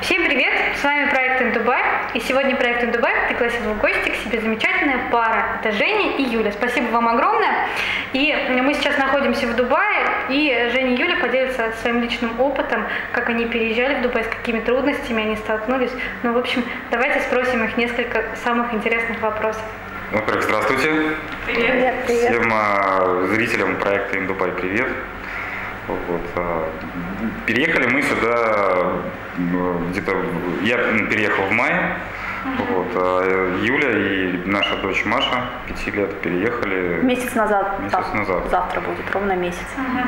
Всем привет! С вами проект Индубай. И сегодня проект Индубай пригласил в гости к себе замечательная пара. Это Женя и Юля. Спасибо вам огромное. И мы сейчас находимся в Дубае, и Женя и Юля поделятся своим личным опытом, как они переезжали в Дубай, с какими трудностями они столкнулись. Ну, в общем, давайте спросим их несколько самых интересных вопросов. Во-первых, здравствуйте. Привет. Привет. Всем зрителям проекта Индубай привет. Вот. Переехали мы сюда где-то, я переехал в мае, вот, а Юля и наша дочь Маша 5 лет переехали. Месяц назад. Назад. Завтра будет ровно месяц.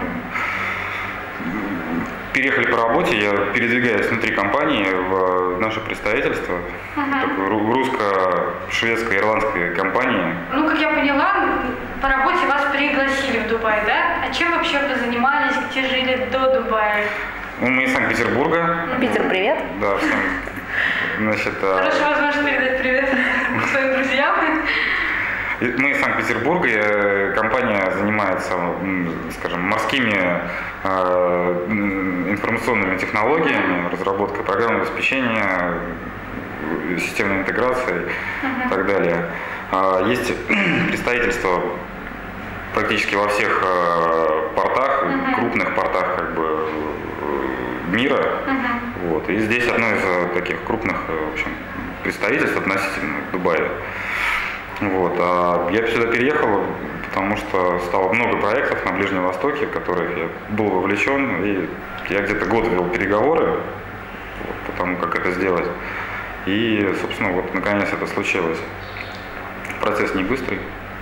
Переехали по работе, я передвигаюсь внутри компании в наше представительство, такой русско-шведско-ирландской компании. Ну, как я поняла, по работе вас пригласили в Дубай, да? А чем вообще вы занимались, где жили до Дубая? Ну, мы из Санкт-Петербурга. Питер, привет. Да, всем. Значит, Хорошая возможность передать привет своим друзьям. Мы из Санкт-Петербурга, компания занимается, скажем, морскими информационными технологиями, разработкой программного обеспечения, системной интеграцией и так далее. Есть представительство практически во всех портах, крупных портах как бы мира. Вот. И здесь одно из таких крупных, в общем, представительств относительно Дубая. Вот. А я сюда переехал, потому что стало много проектов на Ближнем Востоке, в которых я был вовлечен, и я где-то год вел переговоры вот, по тому, как это сделать. И, собственно, вот наконец это случилось. Процесс не быстрый.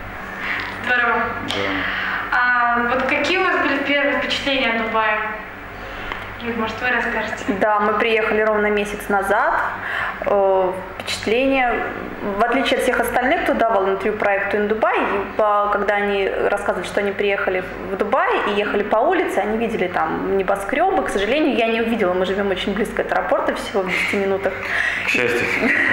Здорово. Да. Вот какие у вас были первые впечатления о Дубае? Юль, может, вы расскажете? Да, мы приехали ровно месяц назад. Впечатление, в отличие от всех остальных, кто давал интервью проекту Индубай, когда они рассказывали, что они приехали в Дубай и ехали по улице, они видели там небоскребы. К сожалению, я не увидела, мы живем очень близко от аэропорта, всего в 10 минутах. К счастью.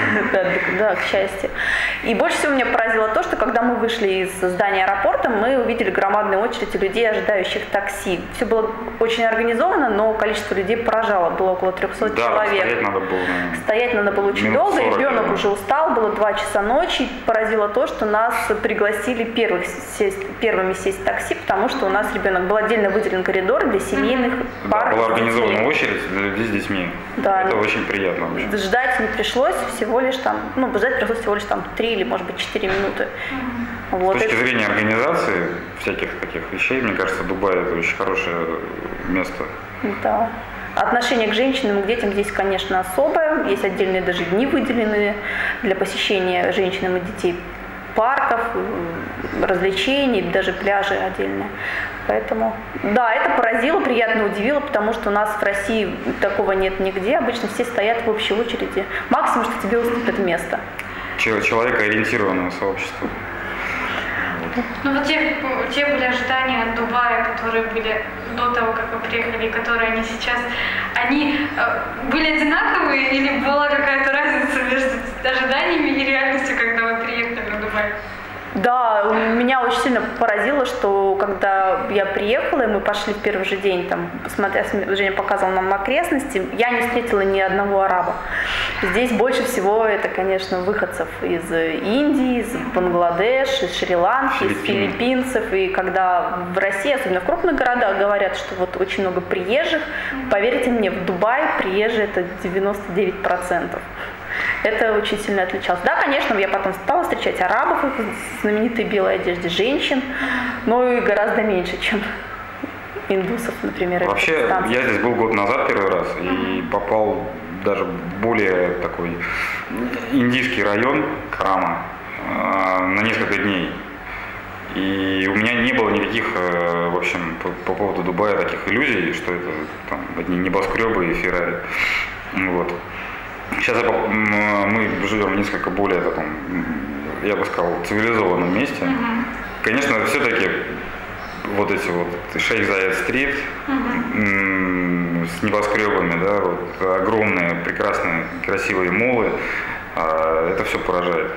Да, к счастью. И больше всего меня поразило то, что когда мы вышли из здания аэропорта, мы увидели громадную очередь людей, ожидающих такси. Все было очень организовано, но количество людей поражало, было около 300 человек. Стоять надо было. Стоять надо было очень долго, 40, ребенок уже устал, было 2 часа ночи. Поразило то, что нас пригласили первыми сесть в такси, потому что у нас ребенок был отдельно выделен коридор для семейных пар. Да, была организована очередь для людей с детьми. Да. Это очень приятно. Ждать не пришлось, ждать пришлось всего лишь 3 или, может быть, 4 минуты. Вот. С точки зрения организации всяких таких вещей, мне кажется, Дубай это очень хорошее место. Да. Отношение к женщинам и к детям здесь, конечно, особое. Есть отдельные даже дни выделенные для посещения женщинам и детей парков, развлечений, даже пляжи отдельные. Поэтому, да, это поразило, приятно удивило, потому что у нас в России такого нет нигде. Обычно все стоят в общей очереди. Максимум, что тебе уступят место. Человекоориентированное сообщество. Ну вот те были ожидания от Дубая, которые были до того, как вы приехали, и которые они сейчас, они были одинаковые или была какая-то разница между ожиданиями и реальностью, когда вы приехали в Дубай? Да, меня очень сильно поразило, что когда я приехала, и мы пошли в первый же день, Женя показывал нам окрестности, я не встретила ни одного араба. Здесь больше всего это, конечно, выходцев из Индии, из Бангладеш, из Шри-Ланки, из филиппинцев. И когда в России, особенно в крупных городах, говорят, что вот очень много приезжих, поверьте мне, в Дубае приезжие это 99%. Это очень сильно отличалось. Да, конечно, я потом стала встречать арабов в знаменитой белой одежде, женщин, но и гораздо меньше, чем индусов, например. Вообще, я здесь был год назад первый раз и попал даже в более такой индийский район Карама на несколько дней. И у меня не было никаких, в общем, по поводу Дубая таких иллюзий, что это там одни небоскребы и Феррари. Вот. Сейчас мы живем в несколько более таком, я бы сказал, цивилизованном месте. Конечно, все-таки вот эти вот Шейх Зайед-стрит с небоскребами, да, вот, огромные, прекрасные, красивые моллы, это все поражает.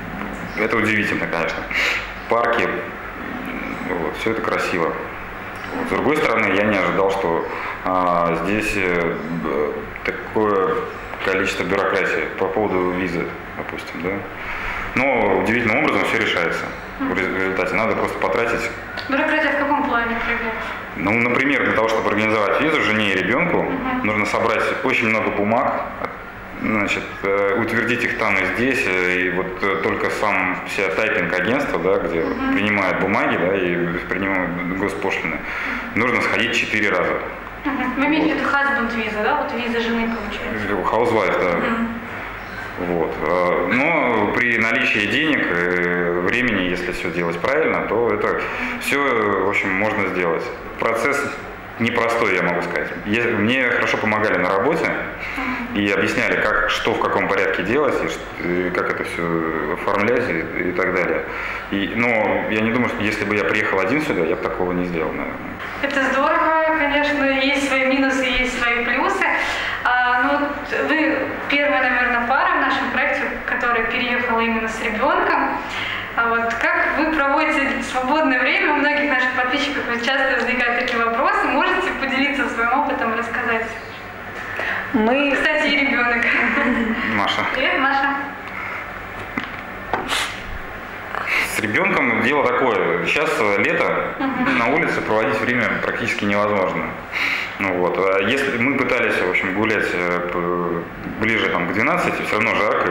Это удивительно, конечно. Парки, вот, все это красиво. С другой стороны, я не ожидал, что здесь такое количество бюрократии по поводу визы, допустим, да. Но удивительным образом все решается. В результате надо просто потратить. Бюрократия в каком плане проявляется? Ну, например, для того, чтобы организовать визу жене и ребенку, нужно собрать очень много бумаг, значит, утвердить их там и здесь, и вот только сам вся тайпинг-агентство, да, где принимают бумаги, да, и принимают госпошлины, нужно сходить 4 раза. Вы имеете в виду husband виза, да? Вот виза жены получается. Housewife, да. Вот. Но при наличии денег, времени, если все делать правильно, то это все, в общем, можно сделать. Процесс непростой, я могу сказать. Мне хорошо помогали на работе и объясняли, как, что в каком порядке делать, и как это все оформлять и так далее. Но я не думаю, что если бы я приехал один сюда, я бы такого не сделал, наверное. Это здорово, конечно, есть свои минусы, есть свои плюсы. Ну, вы первая, наверное, пара в нашем проекте, которая переехала именно с ребенком. Вот, как вы проводите свободное время? У многих наших подписчиков часто возникают такие вопросы. Можете поделиться своим опытом, рассказать? Кстати, и ребенок. Маша. Привет, Маша. С ребенком дело такое. Сейчас лето, на улице проводить время практически невозможно. Ну, вот. Если мы пытались, в общем, гулять ближе там, к 12, все равно жарко,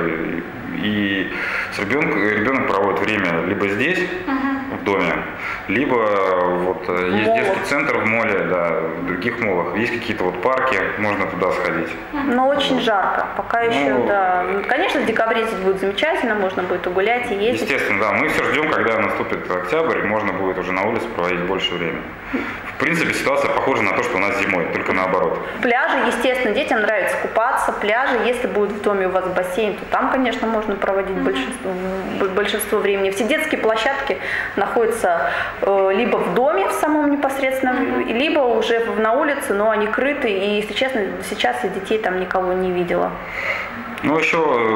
и ребенок проводит время либо здесь, в доме, либо вот есть детский центр в моле, да, в других молах, есть какие-то вот парки, можно туда сходить. Но очень жарко, пока еще, да. Конечно, в декабре здесь будет замечательно, можно будет угулять и ездить. Естественно, да, мы все ждем, когда наступит октябрь, и можно будет уже на улице проводить больше времени. В принципе, ситуация похожа на то, что у нас зимой, только наоборот. Пляжи, естественно, детям нравится купаться. Пляжи, если будет в доме у вас бассейн, то там, конечно, можно проводить большинство времени. Все детские площадки находятся либо в доме в самом непосредственно, либо уже на улице, но они крыты. И, если честно, сейчас я детей там никого не видела. Ну, еще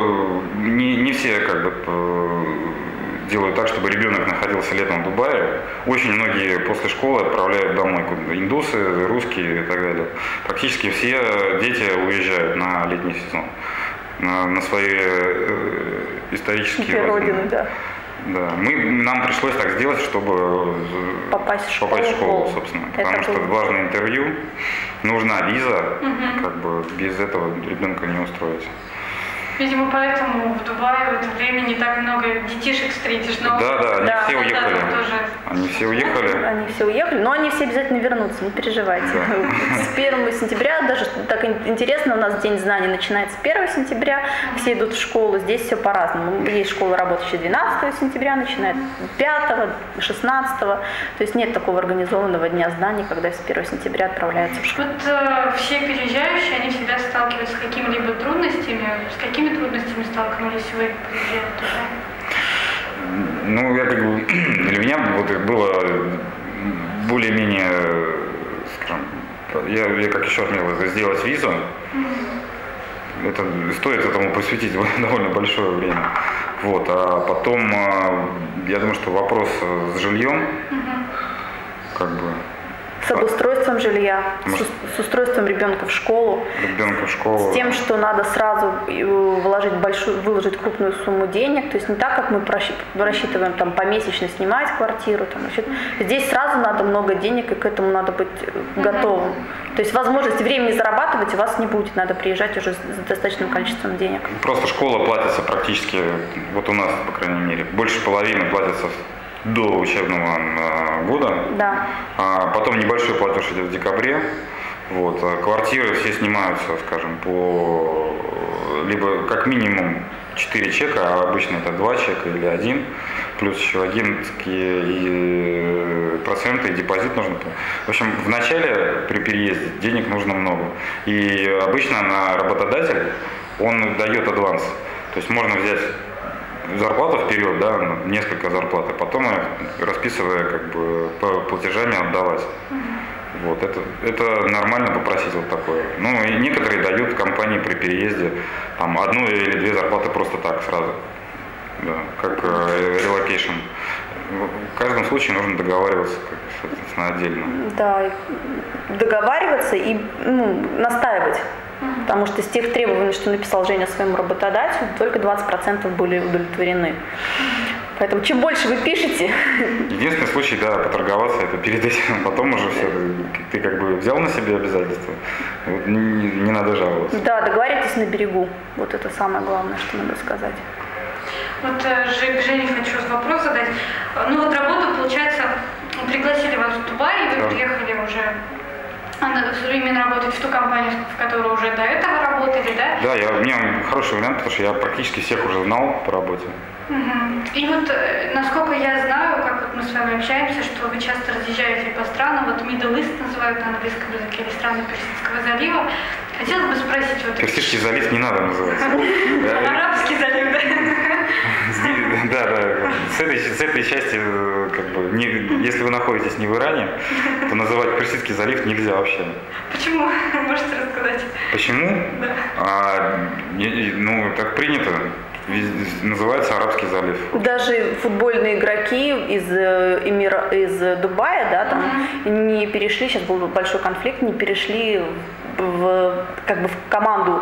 не все как бы делают так, чтобы ребенок находился летом в Дубае. Очень многие после школы отправляют домой индусы, русские и так далее. Практически все дети уезжают на летний сезон, на свои исторические родины, да. Да. Нам пришлось так сделать, чтобы попасть в школу, собственно. Потому что важное интервью, нужна виза, как бы без этого ребенка не устроить. Видимо, поэтому в Дубае в это время не так много детишек встретишь. Но да, они все уехали. Они все уехали, но они все обязательно вернутся, не переживайте. Да. С 1 сентября, даже так интересно, у нас День знаний начинается 1 сентября, все идут в школу, здесь все по-разному. Есть школа, работающая 12 сентября, начинает 5, 16. То есть нет такого организованного Дня знаний, когда с 1 сентября отправляются в школу. Вот все переезжающие, они всегда сталкиваются с какими-либо трудностями, с какими трудностями столкнулись вы, приезжая туда? Ну, я как бы, для меня вот было более-менее, скажем, я как еще отметил, это сделать визу. Это стоит этому посвятить довольно большое время. Вот, а потом, я думаю, что вопрос с жильем, как бы. С обустройством жилья, с устройством ребенка в школу, с тем, что надо сразу выложить крупную сумму денег, то есть не так, как мы рассчитываем там помесячно снимать квартиру, там, значит, здесь сразу надо много денег, и к этому надо быть готовым. То есть возможности времени зарабатывать у вас не будет, надо приезжать уже с достаточным количеством денег. Просто школа платится практически, вот у нас, по крайней мере, больше половины платится до учебного года. Да. Потом небольшой платеж идет в декабре. Вот. Квартиры все снимаются, скажем, либо как минимум 4 чека, а обычно это 2 чека или 1, плюс еще агентские и проценты, и депозит нужно. В общем, в начале при переезде денег нужно много. И обычно работодатель, он дает аванс. То есть можно взять зарплату вперед, да, несколько зарплат, а потом расписывая как бы платежами отдавать. Вот, это нормально попросить вот такое. Ну и некоторые дают компании при переезде там 1 или 2 зарплаты просто так сразу, да, как relocation. В каждом случае нужно договариваться с соответственно, отдельно. Да, договариваться и настаивать. Потому что из тех требований, что написал Женя своему работодателю, только 20% были удовлетворены. Поэтому чем больше вы пишете... Единственный случай, да, поторговаться, это перед этим, потом уже все, ты как бы взял на себя обязательства, не надо жаловаться. Да, договаривайтесь на берегу. Вот это самое главное, что надо сказать. Вот к Жене хочу вопрос задать. Ну вот работу, получается, пригласили вас в Дубай, и вы приехали уже именно работать в ту компанию, в которой уже до этого работали, да? Да, у меня хороший вариант, потому что я практически всех уже знал по работе. И вот, насколько я знаю, как вот мы с вами общаемся, что вы часто разъезжаете по странам, вот Middle East называют на английском языке, или страны Персидского залива. Хотелось бы спросить... Вот, Персидский залив не надо называть. Арабский залив, да? Да. С этой части, как бы, если вы находитесь не в Иране, то называть Персидский залив нельзя вообще. Почему? Можете рассказать? Почему? Да. Ну, так принято. Называется Арабский залив. Даже футбольные игроки из Дубая, да, там не перешли, сейчас был большой конфликт, не перешли в команду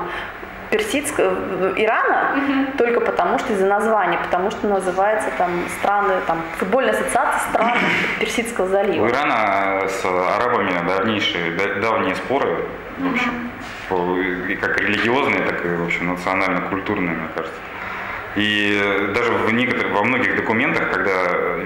Ирана только потому, что из-за названия, потому что называется там страны, там футбольная ассоциация стран Персидского залива. У Ирана с арабами давние споры, в общем, и как религиозные, так и, в общем, национально-культурные, мне кажется. И даже во многих документах, когда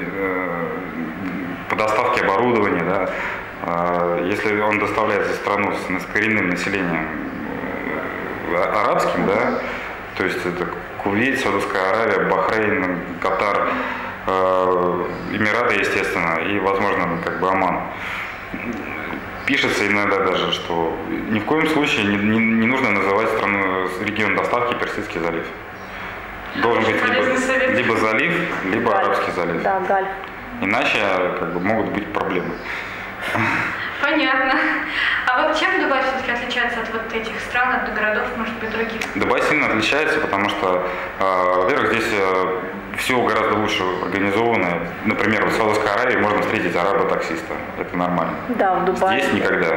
по доставке оборудования, да, если он доставляется в страну с коренным населением арабским, да, то есть это Кувейт, Саудовская Аравия, Бахрейн, Катар, Эмираты, естественно, и, возможно, как бы Оман. Пишется иногда даже, что ни в коем случае не нужно называть регион доставки Персидский залив. Должен быть либо залив, либо Гальф. Арабский залив. Да, Гальф. Иначе как бы могут быть проблемы. Понятно. А вот чем Дубай все-таки отличается от вот этих стран, от городов, может быть, других? Дубай сильно отличается, потому что, во-первых, здесь все гораздо лучше организовано. Например, в Саудовской Аравии можно встретить араба-таксиста. Это нормально. Да, в Дубае. Здесь никогда.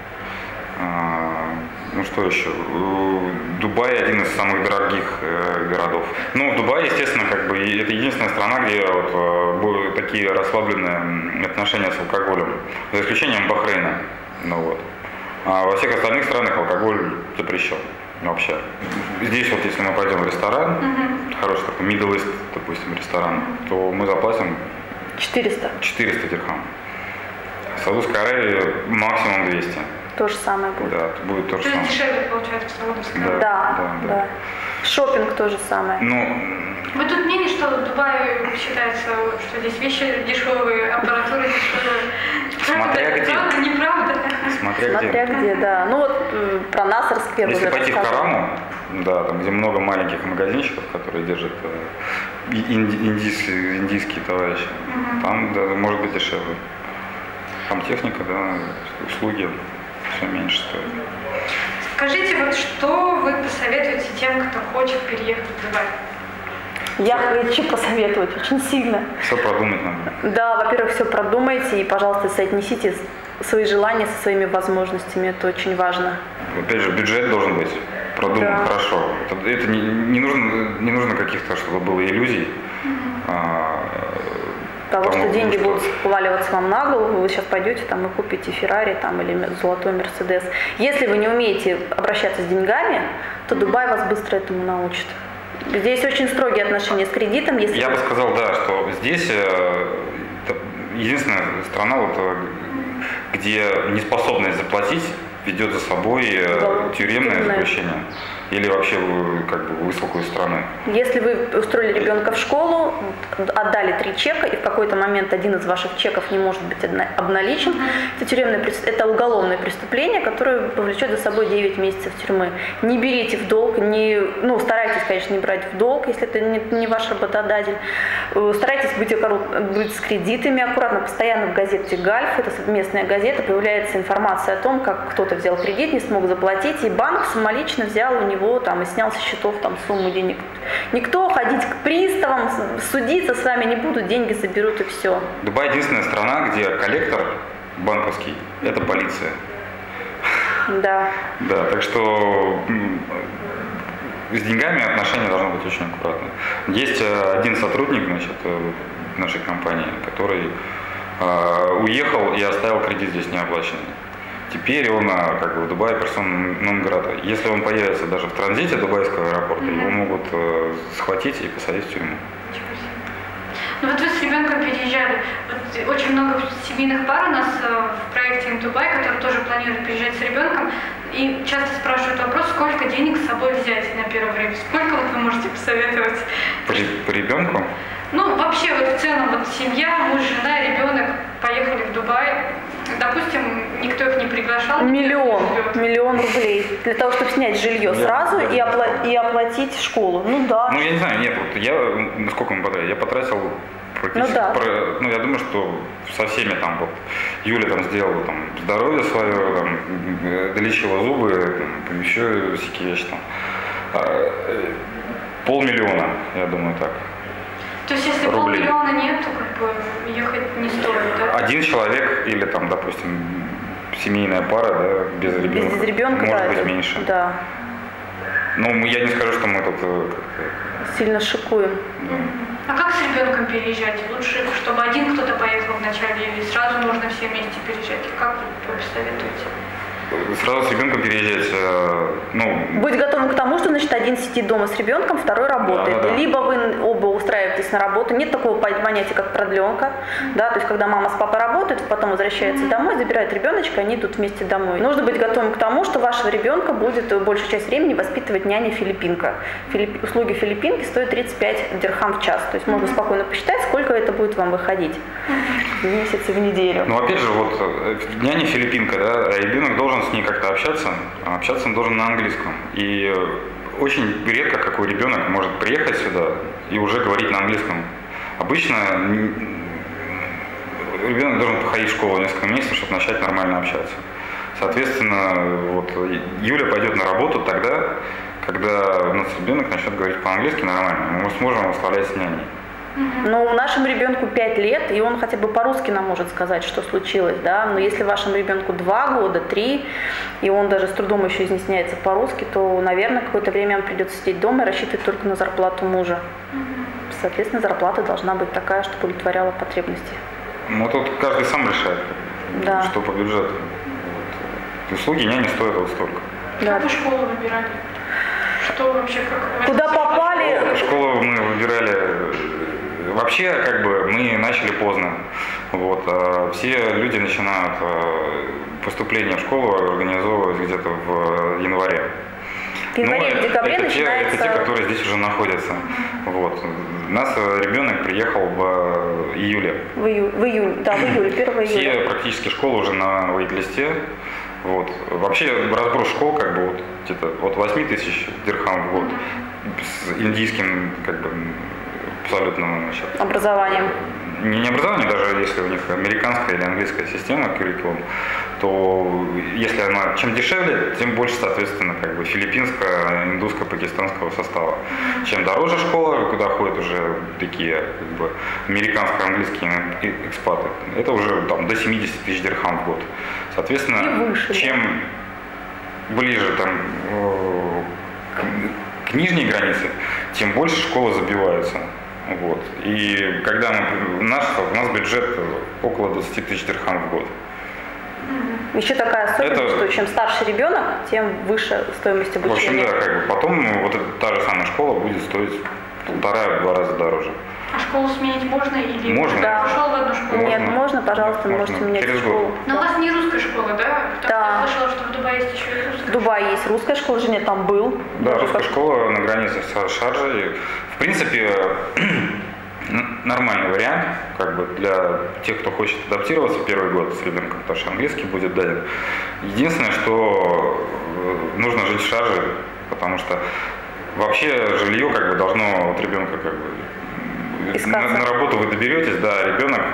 Ну что еще? Дубай один из самых дорогих городов. Ну, в Дубае, естественно, как бы это единственная страна, где вот, такие расслабленные отношения с алкоголем, за исключением Бахрейна. Ну, вот. А во всех остальных странах алкоголь запрещен вообще. Здесь вот, если мы пойдем в ресторан, хороший такой Middle East, допустим, ресторан, то мы заплатим 400 дирхам. В Саудовской Аравии максимум 200. То же самое будет. Да, будет то же самое. Дешевле получается в Саудовской Аравии. Да. Шопинг то же самое. Ну, вы тут мнение, что в Дубае считается, что здесь вещи дешевые, аппаратура дешевая. Смотря где. Правда, неправда? Смотря где, да. Ну вот про Наср-сквер. Если пойти в Караму, да, там, где много маленьких магазинчиков, которые держат индийские товарищи, там, да, может быть дешевле. Там техника, да, услуги все меньше стоит. Скажите, вот что вы посоветуете тем, кто хочет переехать в Дубай? Я хочу посоветовать очень сильно. Все продумать надо. Да, во-первых, все продумайте и, пожалуйста, соотнесите свои желания со своими возможностями. Это очень важно. Опять же, бюджет должен быть продуман хорошо. Это не нужно каких-то, чтобы было иллюзий. Того, что деньги будут сваливаться вам на голову, вы сейчас пойдете там и купите Феррари там, или золотой Мерседес. Если вы не умеете обращаться с деньгами, то Дубай вас быстро этому научит. Здесь очень строгие отношения с кредитом. Если Я бы сказал, да, что здесь единственная страна, вот, где неспособность заплатить ведет за собой тюремное заключение. Или вообще как бы высылку из страны. Если вы устроили ребенка в школу, отдали 3 чека, и в какой-то момент один из ваших чеков не может быть обналичен, это уголовное преступление, которое повлечет за собой 9 месяцев тюрьмы. Не берите в долг, старайтесь, конечно, не брать в долг, если это не ваш работодатель. Старайтесь быть с кредитами аккуратно. Постоянно в газете «Гальф», это местная газета, появляется информация о том, как кто-то кого-то взял кредит, не смог заплатить, и банк самолично взял у него там и снял со счетов там сумму денег. Никто ходить к приставам, судиться с вами не будут, деньги заберут и все. Дубай единственная страна, где коллектор банковский – это полиция. Да. Да, так что с деньгами отношения должны быть очень аккуратны. Есть один сотрудник, значит, нашей компании, который уехал и оставил кредит здесь неоплаченный. Теперь он как бы в Дубае персона нон грата. Если он появится даже в транзите дубайского аэропорта, его могут схватить и посадить в тюрьму. Ну вот вы с ребенком переезжали. Вот очень много семейных пар у нас в проекте In Dubai, которые тоже планируют переезжать с ребенком. И часто спрашивают вопрос, сколько денег с собой взять на первое время. Сколько вот вы можете посоветовать? По ребенку? Ну, вообще, вот в целом, вот семья, муж, жена, ребенок поехали в Дубай. Допустим, никто их не приглашал. Миллион рублей. Для того, чтобы снять жилье сразу и оплатить школу. Ну да. Ну, я не знаю, нет, вот я, сколько мы потратили? Я потратил практически, я думаю, что со всеми там, вот, Юля там сделала там здоровье свое, там, долечила зубы, там, еще всякие вещи там. 500 000, я думаю, так. То есть, если рублей. 500 000 нет, то как бы ехать не стоит, да? Один человек или там, допустим, семейная пара, да, без ребенка, может быть меньше. Да. Ну, я не скажу, что мы тут сильно шикуем. А как с ребенком переезжать? Лучше, чтобы один кто-то поехал вначале, или сразу можно все вместе переезжать? Как вы посоветуете? Сразу с ребенком переезжать, Будь готовым к тому, что, значит, один сидит дома с ребенком, второй работает. Да. Либо вы оба устраиваетесь на работу, нет такого понятия, как продленка, да, то есть когда мама с папой работают, потом возвращается домой, забирает ребеночка, они идут вместе домой. Нужно быть готовым к тому, что вашего ребенка будет большую часть времени воспитывать няня-филиппинка. Услуги филиппинки стоят 35 дирхам в час, то есть можно спокойно посчитать, сколько это будет вам выходить в месяц и в неделю. Ну, опять же, вот няня-филиппинка, да, ребенок должен с ней как-то общаться он должен на английском. И очень редко какой ребенок может приехать сюда и уже говорить на английском. Обычно ребенок должен походить в школу несколько месяцев, чтобы начать нормально общаться. Соответственно, вот Юля пойдет на работу тогда, когда у нас ребенок начнет говорить по-английски нормально, мы сможем оставлять с няней. Но нашему ребенку 5 лет, и он хотя бы по-русски нам может сказать, что случилось, да. Но если вашему ребенку 2 года, 3, и он даже с трудом еще изъясняется по-русски, то, наверное, какое-то время он придется сидеть дома и рассчитывать только на зарплату мужа. Соответственно, зарплата должна быть такая, чтобы удовлетворяла потребности. Ну, тут каждый сам решает, да. Что по бюджету. Вот. Услуги няни стоят вот столько. Да. Как вы школу выбирали? Что вообще, как? Куда попали? Школу мы выбирали. Вообще, как бы, мы начали поздно. Вот. Все люди начинают поступление в школу организовывать где-то в январе. В январе, в декабре начинается... Это те, которые здесь уже находятся. Вот. У нас ребенок приехал в июле. В июле, 1 июля. Все практически школы уже на вейт-листе. Вот. Вообще разброс школ как бы вот где-то от 8 тысяч дирхам в год с индийским как бы абсолютно образованием. Не образование, даже если у них американская или английская система curriculum, то если она чем дешевле, тем больше, соответственно, как бы филиппинского, индусского, пакистанского состава. Чем дороже школа, куда ходят уже такие как бы американско-английские экспаты, это уже там до 70 тысяч дирхам в год. Соответственно, выше, чем ближе там к нижней границе, тем больше школы забиваются. Вот. И когда у нас бюджет около 20 тысяч дирхам в год. Еще такая особенность, что чем старше ребенок, тем выше стоимость обучения. В общем, да, как бы потом вот та же самая школа будет стоить 1,5-2 раза дороже. А школу сменить можно или можно? Да. Пошел в одну школу? Нет, можно, пожалуйста, можете менять через школу. год. Но у вас не русская школа, да? Да. Я слышала, что в Дубае есть еще и русская. В Дубае есть русская школа, Женя там был. Да, русская школа на границе с Шарджей. В принципе, нормальный вариант, как бы для тех, кто хочет адаптироваться первый год с ребенком, потому что английский будет даден. Единственное, что нужно жить в Шардже, потому что вообще жилье как бы должно от ребенка как бы на работу вы доберетесь, да, ребенок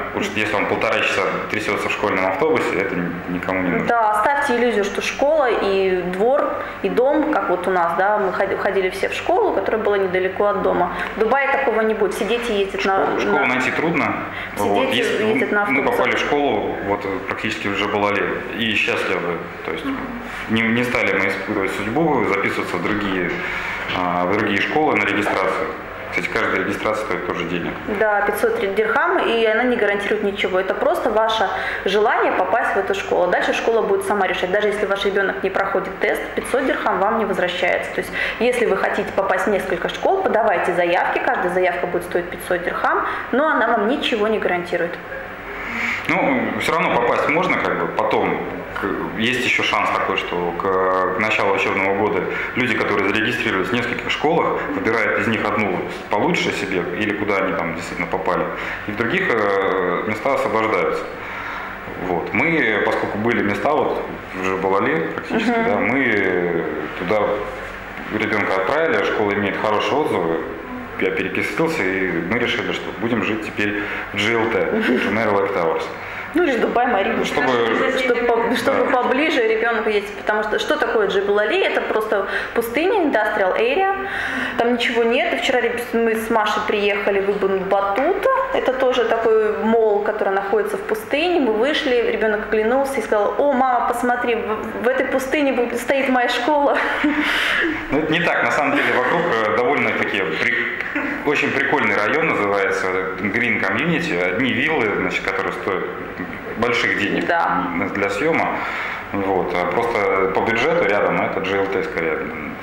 Уж если он 1,5 часа трясется в школьном автобусе, это никому не нужно. Да, оставьте иллюзию, что школа и двор, и дом, как вот у нас, да, мы ходили все в школу, которая была недалеко от дома. В Дубае такого не будет, все дети ездят Школу найти трудно. Вот. Ездят на мы попали в школу вот, практически уже Балали и счастливы. То есть не стали мы испытывать судьбу, записываться в другие школы на регистрацию. Кстати, каждая регистрация стоит тоже денег. Да, 500 дирхам, и она не гарантирует ничего. Это просто ваше желание попасть в эту школу. Дальше школа будет сама решать. Даже если ваш ребенок не проходит тест, 500 дирхам вам не возвращается. То есть, если вы хотите попасть в несколько школ, подавайте заявки. Каждая заявка будет стоить 500 дирхам, но она вам ничего не гарантирует. Ну, все равно попасть можно, как бы, потом. Есть еще шанс такой, что к началу учебного года люди, которые зарегистрировались в нескольких школах, выбирают из них одну получше себе, или куда они там действительно попали, и в других места освобождаются. Вот. Мы, поскольку были места, вот уже Балали практически, да, мы туда ребенка отправили, школа имеет хорошие отзывы. Я перекрестился, и мы решили, что будем жить теперь в GLT, Jumeirah Lake Towers. Ну или Дубай, Марина, чтобы поближе ребенку ездить, потому что такое Джебел Али? Это просто пустыня, industrial area, там ничего нет. И вчера мы с Машей приехали в Ибн Батута, это тоже такой молл, который находится в пустыне. Мы вышли, ребенок оглянулся и сказал: о, мама, посмотри, в этой пустыне стоит моя школа. Ну это не так, на самом деле вокруг довольно такие очень прикольный район, называется Green Community, одни виллы, значит, которые стоят больших денег для съема. Вот. А просто по бюджету рядом это GLT скорее.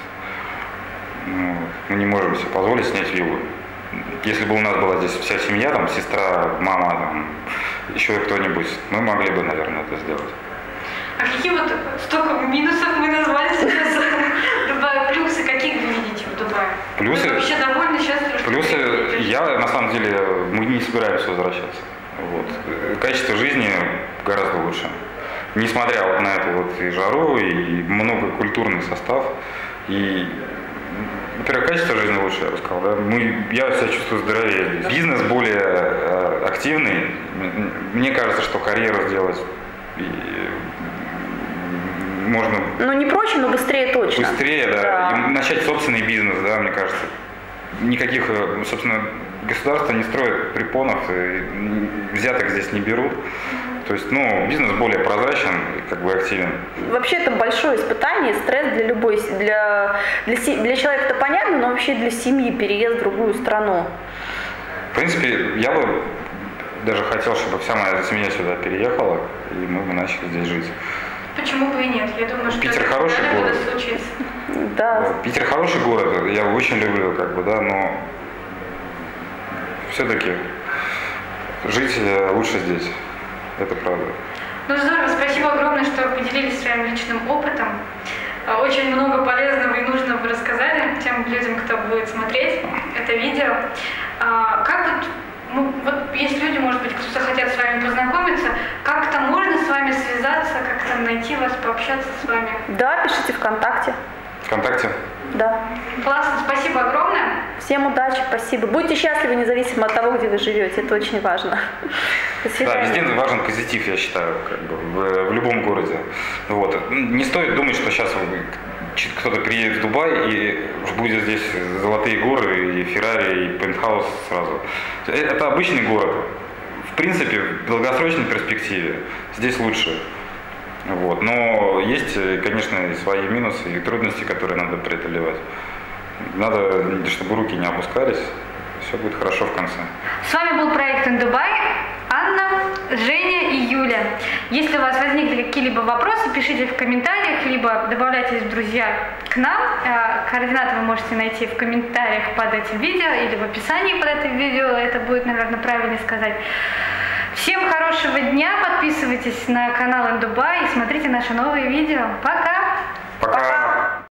Мы не можем себе позволить снять виллу. Если бы у нас была здесь вся семья, там сестра, мама, там, еще кто-нибудь, мы могли бы, наверное, это сделать. А какие вот столько минусов мы назвали сейчас Дубая, плюсы, какие вы видите в Дубае? Плюсы? Вы вообще довольны, счастливы? Плюсы, я на самом деле, мы не собираемся возвращаться. Вот. Качество жизни гораздо лучше. Несмотря вот на эту вот и жару, и многокультурный состав, и, во-первых, качество жизни лучше, я бы сказал. Да? Я себя чувствую здоровее. Бизнес более активный. Мне кажется, что карьеру сделать можно... Ну не проще, но быстрее точно. Быстрее, да. И начать собственный бизнес, да, мне кажется. Никаких, собственно, государство не строит препонов, взяток здесь не берут. То есть, ну, бизнес более прозрачен и как бы активен. Вообще это большое испытание, стресс для любой, для человека это понятно, но вообще для семьи переезд в другую страну. В принципе, я бы даже хотел, чтобы вся моя семья сюда переехала, и мы бы начали здесь жить. Почему бы и нет? Я думаю, что Питер хороший город. Случится. Да. Питер хороший город, я очень люблю, как бы, да, но все-таки жить лучше здесь. Это правда. Ну здорово, спасибо огромное, что поделились своим личным опытом. Очень много полезного и нужного вы рассказали тем людям, кто будет смотреть это видео. Как вот есть люди, может быть, кто хотят с вами познакомиться, как-то можно с вами связаться, как-то найти вас, пообщаться с вами? Да, пишите ВКонтакте. ВКонтакте? Да. Классно, спасибо огромное. Всем удачи, спасибо. Будьте счастливы, независимо от того, где вы живете, это очень важно. Да, везде важен позитив, я считаю, как бы, в любом городе. Вот. Не стоит думать, что сейчас кто-то приедет в Дубай и будет здесь золотые горы, и Феррари, и пентхаус сразу. Это обычный город. В принципе, в долгосрочной перспективе здесь лучше. Вот. Но есть, конечно, и свои минусы, и трудности, которые надо преодолевать. Надо, чтобы руки не опускались, все будет хорошо в конце. С вами был проект In Dubai. Анна, Женя и Юля. Если у вас возникли какие-либо вопросы, пишите в комментариях, либо добавляйтесь в друзья к нам. Координаты вы можете найти в комментариях под этим видео или в описании под этим видео. Это будет, наверное, правильно сказать. Всем хорошего дня, подписывайтесь на канал In Dubai и смотрите наши новые видео. Пока! Пока!